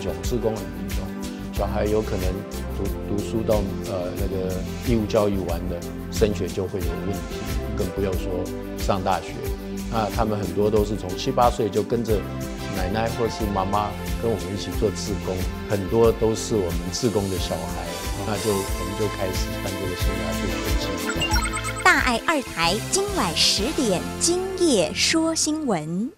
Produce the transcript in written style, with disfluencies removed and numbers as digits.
穷，志工很贫穷，小孩有可能读书到那个义务教育完了，升学就会有问题，更不要说上大学。那他们很多都是从7、8岁就跟着奶奶或是妈妈跟我们一起做志工，很多都是我们志工的小孩，我们就开始办这个生涯助学计划。 大爱2台今晚10点，今夜说新闻。